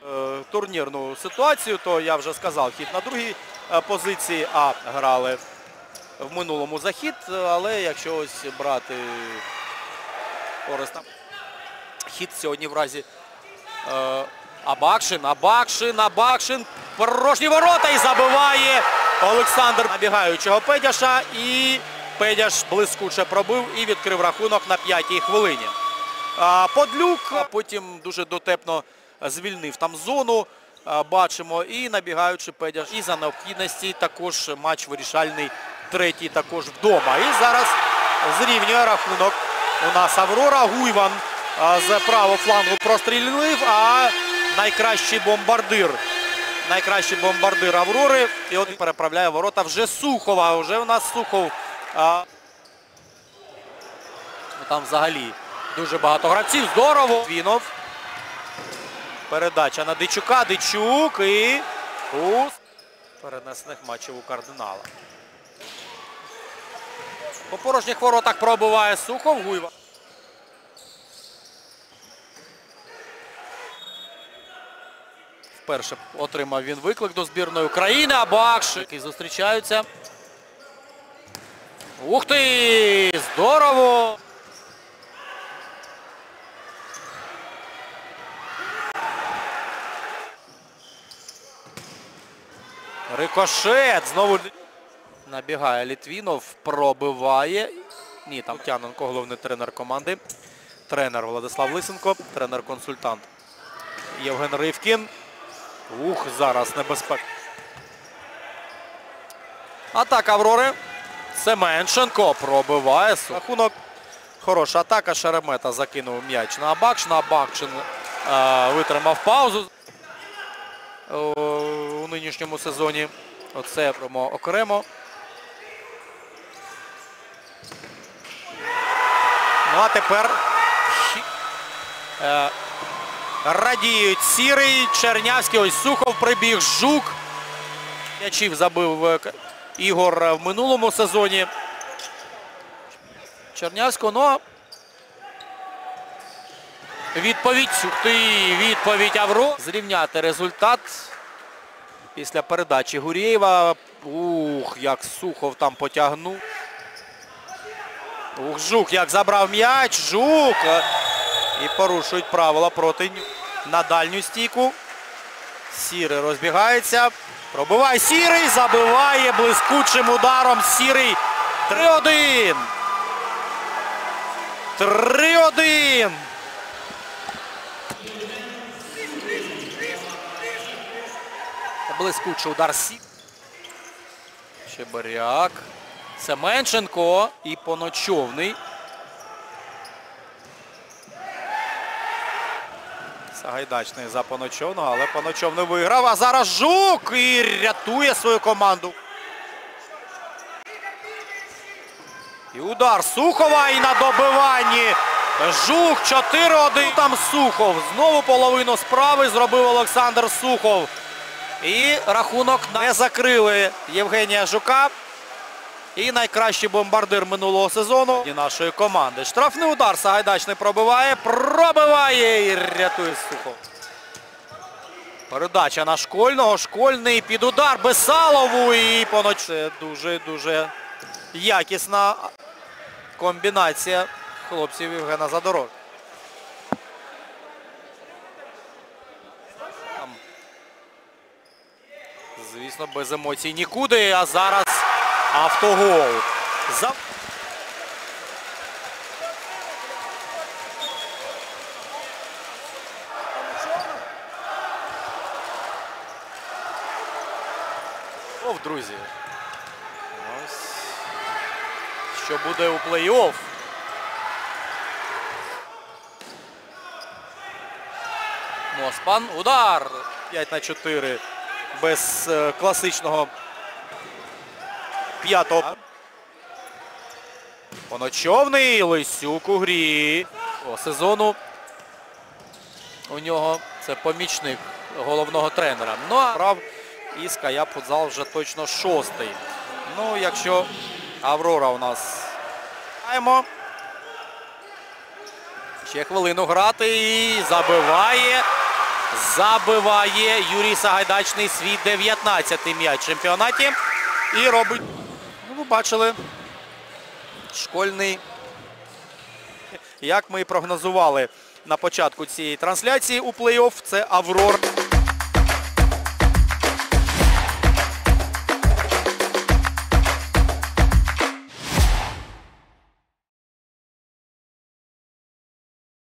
турнірну ситуацію, то я вже сказав, хід на другій позиції, а грали в минулому захід, але якщо ось брати Ореста, хід сьогодні в разі Абакшин, порожні ворота і забиває Олександр набігаючого Педяша, і Педяш блискуче пробив і відкрив рахунок на 5-й хвилині. Подлюк потім дуже дотепно звільнив там зону, бачимо, і набігаючи Педяш. І за необхідності також матч вирішальний, третій також вдома. І зараз зрівнює рахунок у нас Аврора. Гуйван з правого флангу прострілив, а найкращий бомбардир Аврори. І от переправляє ворота вже Сухова. Вже у нас Сухов. Там взагалі дуже багато гравців. Здорово. Вінов. Передача на Дичука. Дичук і у перенесених матчів у Кардинала. По порожніх воротах пробиває Сухов. Гуйва. Вперше отримав він виклик до збірної України. Абакшин, які зустрічаються. Ух ти! Здорово! Рикошет. Знову набігає Літвінов, пробиває. Ні, там Тяненко, головний тренер команди. Тренер Владислав Лисенко, тренер-консультант Євген Ривкін. Ух, зараз небезпека. Атака Аврори. Семенченко пробиває. Рахунок. Хороша атака. Шеремета закинув м'яч на Абакшина. Абакшин витримав паузу у нинішньому сезоні. Оце окремо. Ну а тепер радіють Сірий, Чернявський, ось Сухов прибіг, Жук. М'ячів забив Ігор в минулому сезоні. Чернявського, ну відповідь Авро. Зрівняти результат після передачі Гурєєва. Ух, як Сухов там потягнув. Ух, Жук, як забрав м'яч, Жук. І порушують правила проти на дальню стійку. Сірий розбігається. Пробиває Сірий, забиває блискучим ударом Сірий. 3-1. 3-1. Блискучий удар Сірий. Чебаряк. Семенченко і Поночовний. Сагайдачний за Поночовного, але Поночовний виграв. А зараз Жук і рятує свою команду. І удар Сухова, і на добиванні Жук. 4-1. Там Сухов. Знову половину справи зробив Олександр Сухов. І рахунок не закрили Євгенія Жука. І найкращий бомбардир минулого сезону нашої команди. Штрафний удар Сагайдачний пробиває і рятує Сухов. Передача на Школьного. Школьний під удар Бесалову і Це дуже якісна комбінація хлопців Євгена Задорожного. Звісно, без емоцій нікуди, а зараз автогол. Друзі. Ось. Що буде у плей-офф? Моспан. Удар. 5-4. Без класичного п'ятого. Поночовний. Лисюк у грі. Сезону у нього це помічник головного тренера. Ну, а прав і Ская Футзал вже точно 6-й. Ну, якщо Аврора у нас маємо. Ще хвилину грати і забиває Забиває Юрій Сагайдачний свій 19-й м'яч в чемпіонаті. І робить, ну, ви бачили, Школьний. Як ми і прогнозували на початку цієї трансляції у плей-офф, це Аврор.